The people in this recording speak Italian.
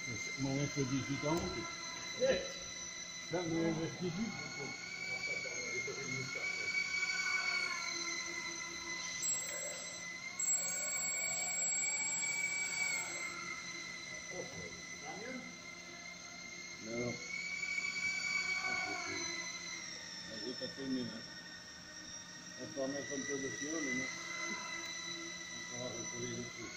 mon mercredi j'y compte. Quand le mercredi, no. Hai capito? È come con produzione, no?